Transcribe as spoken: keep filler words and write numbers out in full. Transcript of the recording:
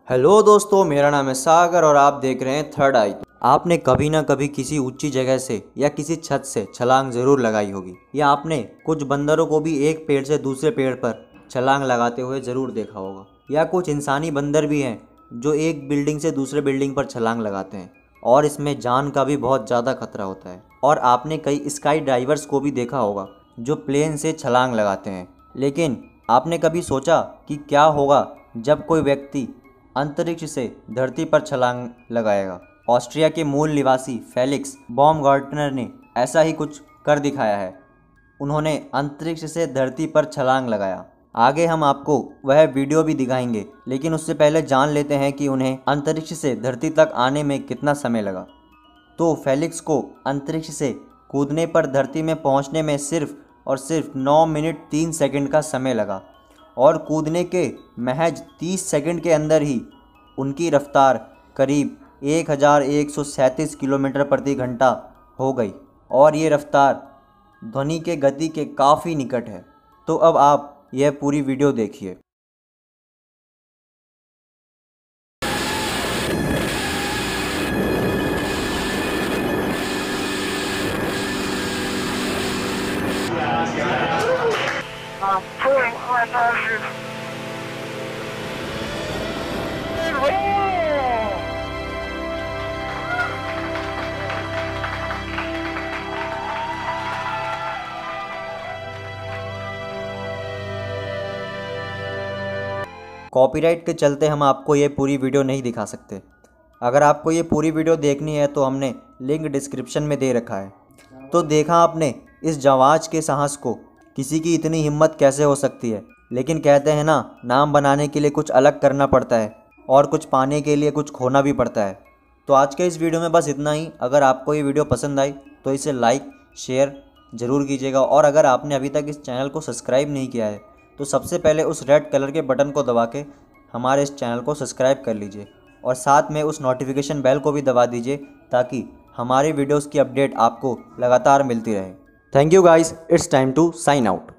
Hello दोस्तों, मेरा नाम है सागर और आप देख रहे हैं थर्ड आई। आपने कभी ना कभी किसी ऊंची जगह से या किसी छत से छलांग ज़रूर लगाई होगी, या आपने कुछ बंदरों को भी एक पेड़ से दूसरे पेड़ पर छलांग लगाते हुए ज़रूर देखा होगा। या कुछ इंसानी बंदर भी हैं जो एक बिल्डिंग से दूसरे बिल्डिंग पर छलांग लगाते हैं, और इसमें जान का भी बहुत ज़्यादा खतरा होता है। और आपने कई स्काई डाइवर्स को भी देखा होगा जो प्लेन से छलांग लगाते हैं। लेकिन आपने कभी सोचा कि क्या होगा जब कोई व्यक्ति अंतरिक्ष से धरती पर छलांग लगाएगा? ऑस्ट्रिया के मूल निवासी फेलिक्स बॉमगार्टनर ने ऐसा ही कुछ कर दिखाया है। उन्होंने अंतरिक्ष से धरती पर छलांग लगाया। आगे हम आपको वह वीडियो भी दिखाएंगे, लेकिन उससे पहले जान लेते हैं कि उन्हें अंतरिक्ष से धरती तक आने में कितना समय लगा। तो फेलिक्स को अंतरिक्ष से कूदने पर धरती में पहुंचने में सिर्फ और सिर्फ नौ मिनट तीन सेकंड का समय लगा, और कूदने के महज तीस सेकंड के अंदर ही उनकी रफ्तार करीब एक हज़ार एक सौ सैंतीस किलोमीटर प्रति घंटा हो गई, और ये रफ्तार ध्वनि के गति के काफ़ी निकट है। तो अब आप यह पूरी वीडियो देखिए। I'm pulling my noses. Copyright के चलते हम आपको ये पूरी वीडियो नहीं दिखा सकते। अगर आपको ये पूरी वीडियो देखनी है तो हमने लिंक डिस्क्रिप्शन में दे रखा है। तो देखा आपने इस जांबाज के साहस को, किसी की इतनी हिम्मत कैसे हो सकती है। लेकिन कहते हैं ना, नाम बनाने के लिए कुछ अलग करना पड़ता है और कुछ पाने के लिए कुछ खोना भी पड़ता है। तो आज के इस वीडियो में बस इतना ही। अगर आपको ये वीडियो पसंद आई तो इसे लाइक शेयर ज़रूर कीजिएगा, और अगर आपने अभी तक इस चैनल को सब्सक्राइब नहीं किया है तो सबसे पहले उस रेड कलर के बटन को दबा के हमारे इस चैनल को सब्सक्राइब कर लीजिए, और साथ में उस नोटिफिकेशन बेल को भी दबा दीजिए ताकि हमारी वीडियोस की अपडेट आपको लगातार मिलती रहे। Thank you guys, it's time to sign out.